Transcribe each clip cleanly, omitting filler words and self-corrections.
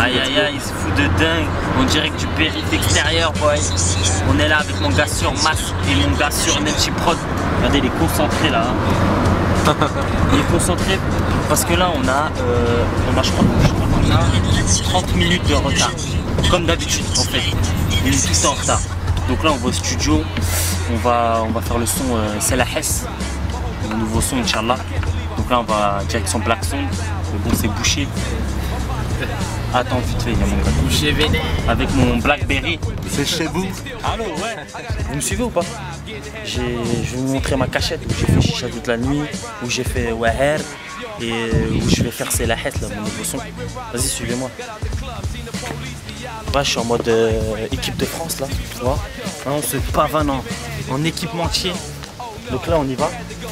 Aïe aïe aïe, il se fout de dingue. On dirait que du périph' extérieur, boy. On est là avec mon gars sur Mas et mon gars sur Netchi Prod. Regardez, il est concentré là. Il est concentré parce que là on a je crois qu'on a 30 minutes de retard. Comme d'habitude en fait. On est tout le temps en retard. Donc là on va au studio. On va faire le son Selahès. Le nouveau son Inch'Allah. Donc là on va direction Black Sound. Mais bon c'est bouché. Attends vite fait, il y a mon gars bouché vénère. Avec mon Blackberry. C'est chez vous. Allô, ouais. Vous me suivez ou pas? Je vais vous montrer ma cachette où j'ai fait Chicha toute la nuit, où j'ai fait Waher et où je vais faire Selahès là, mon nouveau son. Vas-y, suivez-moi. Ouais, je suis en mode équipe de France là, tu vois. Là, on se pavane en équipementier. Donc là, on y va.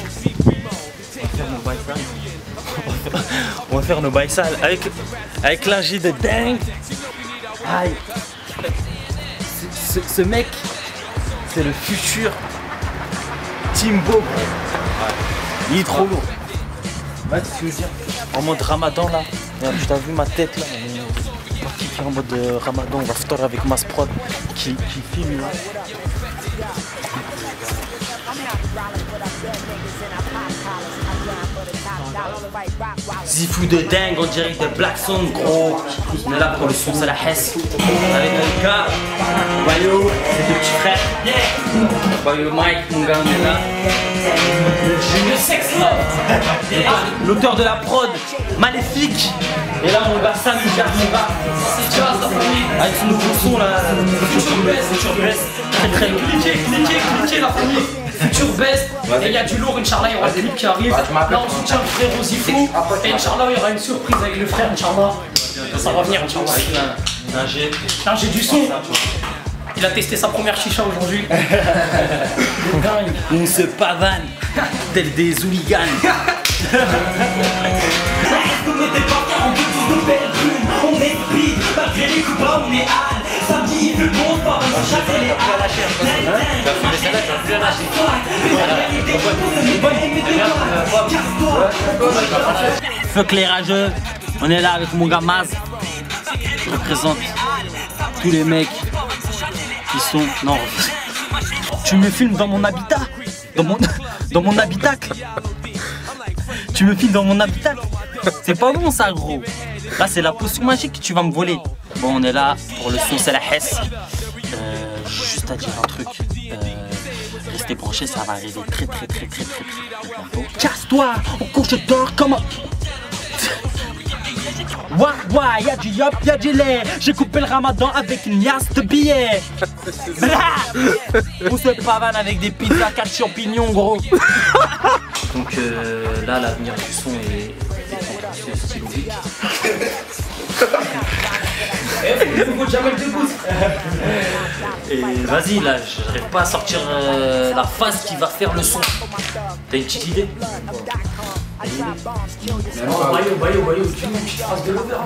On va faire nos bails sales avec l'ingé de dingue. Aïe. Ce mec, c'est le futur Timbo. Il est trop lourd. Ouais, tu veux dire, en mode ramadan là. Regarde, tu as vu ma tête là. On va kicker en mode ramadan. On va foutre avec Masprod qui filme là. Zifou de dingue en direct de Black Sound, gros. On est là pour le son Selahès avec mon gars Bayo, ses deux petits frères. Bayo Mike, mon gars, on est là. Le sex love. L'auteur de la prod, Maléfique. Et là mon gars Sam, il garde mon gars. C'est Jazz la famille. Avec son nouveau son là. Future Best. Très lourd. Cliquez la famille. Future Best, et il y a du lourd, Inch'Allah, il y aura le clip qui arrive. Là on soutient le frère Zifou, et Inch'Allah il y aura une surprise avec le frère, Inch'Allah. Ça va venir, Inch'Allah. L'ingé du son, il a testé sa première chicha aujourd'hui. On se pavane, tel des hooligans. On est speed, malgré les coups bas, on est hal. Samedi il fait bon, pas on chasser les halles. Fuck les rageux, on est là avec mon gars Maz. Je représente tous les mecs qui sont... Non, tu me filmes dans mon habitat. Dans mon habitacle. Tu me filmes dans mon habitacle. C'est pas bon ça gros. Là c'est la potion magique que tu vas me voler. Bon on est là pour le son Selahès. Juste à dire un truc. Restez branchés, ça va arriver très bientôt. Casse-toi, on couche dehors comment? Ouah, y'a du yop, y'a du lait. J'ai coupé le ramadan avec une liasse de billets. On se pavane avec des pizzas 4 champignons gros. Donc là l'avenir du son est stylovique. Et vas-y là, j'arrive pas à sortir la phase qui va faire le son. T'as une petite idée? Bayo, dis-nous une petite phrase de l'over.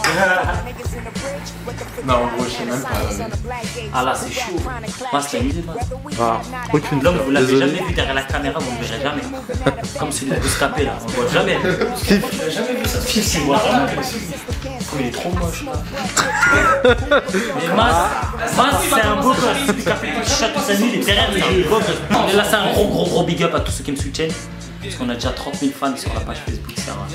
Non, en gros, je sais même pas. Ah là, c'est chaud. Moi, c'est une idée, Ah, aucune. L'homme, vous l'avez jamais vu derrière la caméra, vous ne le verrez jamais. Comme celui de Bouscapé là, on ne voit jamais. Il a jamais vu ça. Si, moi, jamais. Il est trop moche là. Mais Mas, c'est un beau gosse. Il a fait tout chat toute sa nuit, il est derrière, il est beau gosse. Et là, c'est un gros big up à tous ceux qui me soutiennent. Parce qu'on a déjà 30 000 fans sur la page Facebook,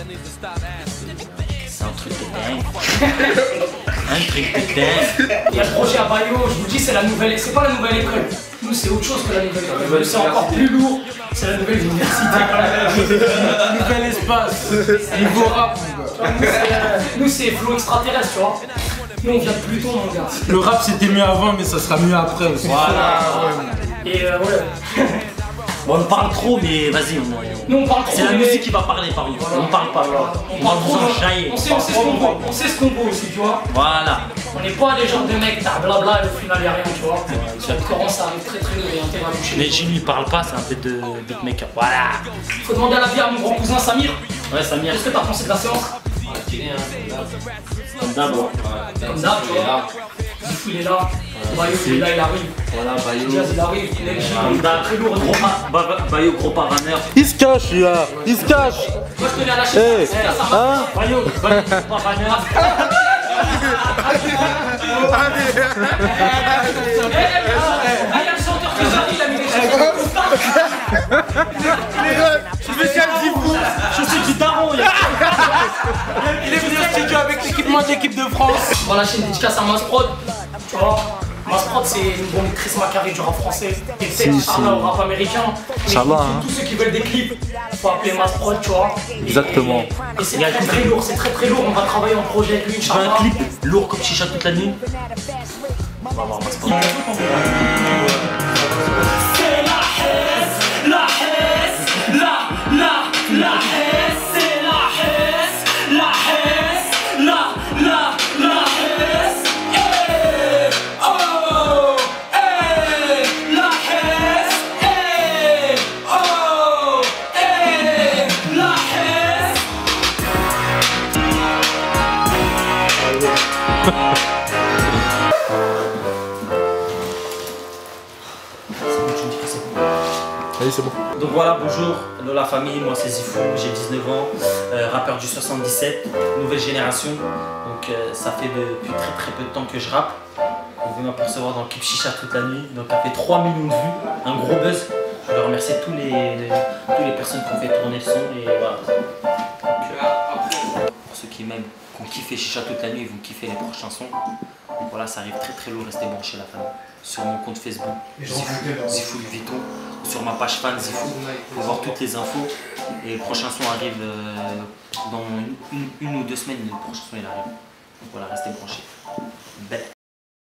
c'est un truc de dingue. Un truc de dingue. Il y a le projet à Bayo, je vous dis, c'est la nouvelle, c'est pas la nouvelle école. Nous, c'est autre chose que la nouvelle école. C'est encore plus lourd. C'est la nouvelle université. Nouvel espace. Niveau rap. Nous, c'est flow extraterrestre, tu vois. Nous, on vient de Pluton, mon gars. Le rap c'était mieux avant, mais ça sera mieux après aussi. Voilà. Et ouais. Bon, on parle trop, mais vas-y, nous on parle trop. C'est la musique qui va parler par nous. Voilà. On parle pas. On parle trop. On sait ce qu'on veut. On sait ce qu'on veut aussi, tu vois. Voilà. On n'est pas des genres de mecs, t'as blabla et au final y'a rien, tu vois. Sur le Coran, ça arrive très lourd et on va toucher. Mais Gilles, il parle pas, c'est un peu de beatmaker. Voilà. Faut demander à la vie à mon grand cousin Samir. Ouais, Samir. Qu'est-ce que t'as pensé de la séance? Comme d'hab. Comme d'hab, tu vois. Zifou il est là. Bayo il est là, il arrive. Voilà, Bayo. Jazz il arrive. Très lourd, Bayo, gros pavaneur. Il se cache là. Il se cache. Moi je tenais à lâcher. Hein? Bayo, gros pavaneur. il y a le chanteur qui sort, il a mis les Spécial Zifou. Je suis du daron. Il est venu au studio avec l'équipement de l'équipe de France. On lâche une dédicace à Masprod, tu vois. Masprod, c'est une bonne Chris Macari du rap français. Et peut-être Inch'Allah au rap américain. Inch'Allah, hein. Tous ceux qui veulent des clips, faut appeler Masprod, tu vois. Exactement. Et c'est très très lourd, c'est très très lourd. On va travailler en projet avec lui, Tu veux un Inch'Allah. clip lourd comme chicha toute la nuit? C'est la Hesse, la Hesse, la Hesse, c'est la Hesse, la Hesse, la Hesse, oh, la Hesse, oh, la Hesse. Allez, c'est bon. Donc voilà, bonjour la famille, moi c'est Zifou, j'ai 19 ans, rappeur du 77, nouvelle génération. Donc ça fait depuis très peu de temps que je rappe. Vous pouvez m'apercevoir dans le clip Chicha toute la nuit, donc ça fait 3 millions de vues, un gros buzz. Je veux remercier toutes les personnes qui ont fait tourner le son et voilà. Donc, pour ceux qui m'aiment, qui ont kiffé Chicha toute la nuit, ils vont kiffer les prochains sons. Donc voilà, ça arrive très lourd, restez branchés la famille. Sur mon compte Facebook, Zifou Louis Vuitton, sur ma page fan Zifou, pour voir toutes les infos. Et le prochain son arrive dans une ou deux semaines, le prochain son il arrive. Donc voilà, restez branchés. Belle.